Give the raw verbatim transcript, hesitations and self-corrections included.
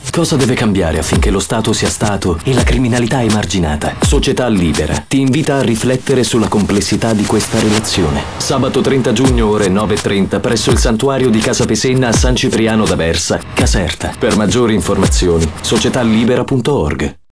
Cosa deve cambiare affinché lo Stato sia Stato e la criminalità emarginata? Società Libera ti invita a riflettere sulla complessità di questa relazione. Sabato trenta giugno ore nove e trenta presso il santuario di Casa Pesenna a San Cipriano d'Aversa, Caserta. Per maggiori informazioni società libera punto org.